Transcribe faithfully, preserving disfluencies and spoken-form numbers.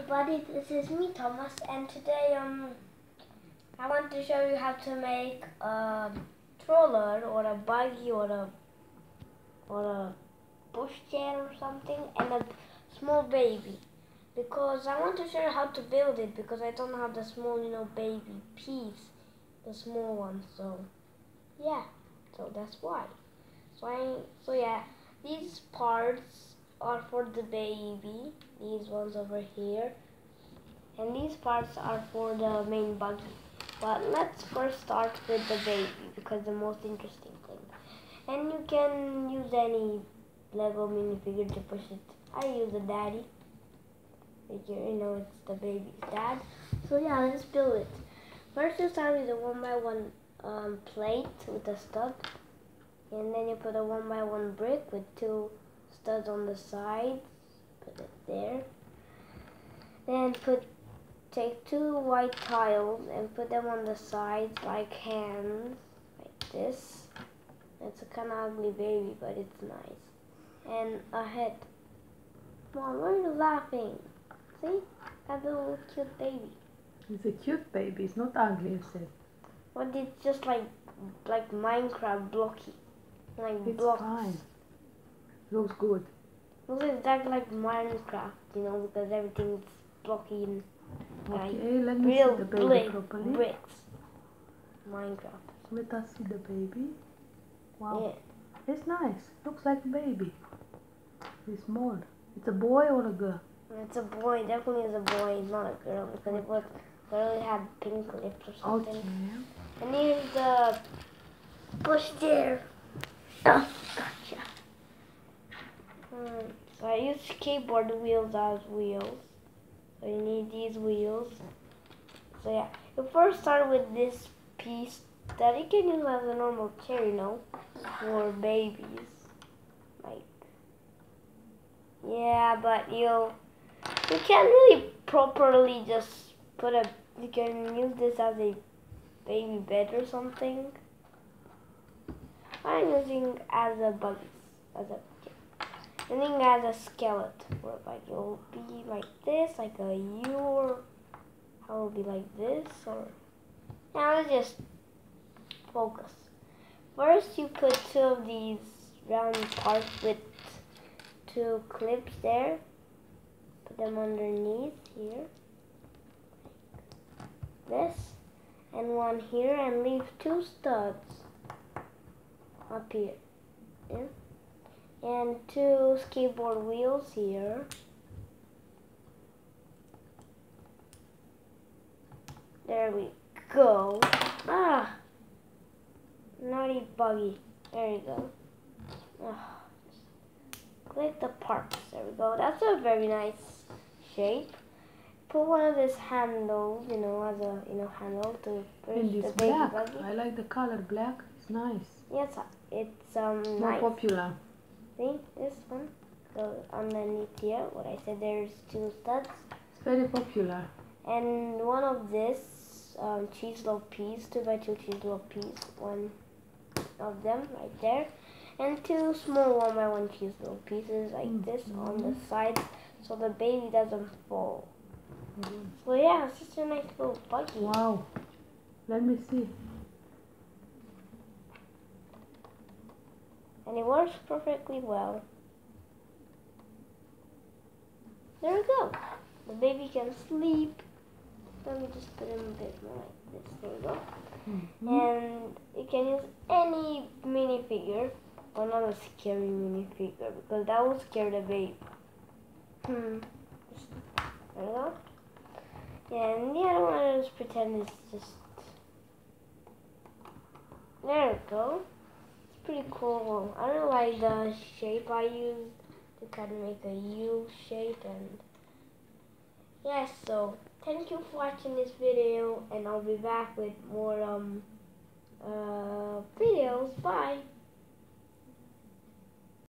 everybody, this is me Thomas, and today um I want to show you how to make a stroller or a buggy or a or a pushchair or something and a small baby, because I want to show you how to build it, because I don't have the small you know baby piece, the small one. So yeah, so that's why. So I so yeah, these parts are for the baby, these ones over here, and these parts are for the main buggy. But let's first start with the baby, because the most interesting thing. And you can use any Lego minifigure to push it. I use a daddy. You know, it's the baby's dad. So yeah, let's build it. First you start with a one by one um, plate with a stud. And then you put a one by one brick with two studs on the sides. Put it there. Then put take two white tiles and put them on the sides like hands, like this. It's a kind of ugly baby, but it's nice. And a head. Mom, why are you laughing? See? That's a little cute baby. It's a cute baby. It's not ugly, you said. But it's just like like Minecraft blocky. Like it's blocks. fine. Looks good. Looks exactly like Minecraft, you know, because everything's blocky and okay, like let me real see the baby brick, properly. bricks. Minecraft. Let us see the baby. Wow. Yeah. It's nice. Looks like a baby. It's small. It's a boy or a girl? It's a boy. Definitely is a boy. It's not a girl, because it was girl it had pink lips or something. Okay. And here's the push there. Oh, gotcha. Hmm. So I use skateboard wheels as wheels. So you need these wheels. So yeah, you first start with this piece that you can use as a normal chair, you know, for babies. Like, yeah, but you you can't really properly just put a. You can use this as a baby bed or something. I'm using as a buggy, as a and then as a skeleton, where like it will be like this, like a U, or how it will be like this, or now let's just focus. First, you put two of these round parts with two clips there. Put them underneath here, this, and one here, and leave two studs up here. Yeah. And two skateboard wheels here. There we go. Ah, naughty buggy. There you go. Ah, click the parts. There we go. That's a very nice shape. Put one of these handles, you know, as a you know handle to push and the it's baby black. buggy. I like the color black. It's nice. Yes, it's um more nice. popular. See this one? So underneath here, what I said, there's two studs. It's very popular. And one of this um, cheese loaf piece, two by two cheese loaf piece, one of them right there, and two small one by one cheese loaf pieces like mm-hmm. this on the side, so the baby doesn't fall. Mm-hmm. So yeah, it's just a nice little buggy. Wow, let me see. And it works perfectly well. There we go. The baby can sleep. Let me just put him a bit more like this. There we go. Mm-hmm. And you can use any minifigure, but not a scary minifigure, because that will scare the baby. Hmm. There we go. Yeah, and the other one I just pretend it's just. There we go. Pretty cool. I don't like the shape I used to kind of make a U shape, and yes, yeah, so thank you for watching this video, and I'll be back with more um uh videos. Bye.